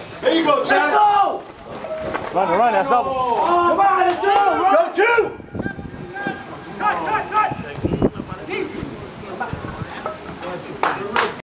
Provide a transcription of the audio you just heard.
There you go, Chad. Let's go! Run, that's double. Come on, let's go! Run!